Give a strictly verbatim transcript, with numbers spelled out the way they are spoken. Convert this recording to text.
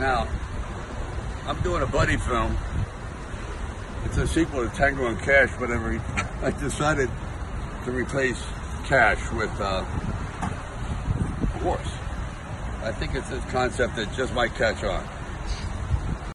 Now, I'm doing a buddy film. It's a sequel to Tango and Cash, but I, re I decided to replace Cash with uh, a horse. I think it's a concept that just might catch on.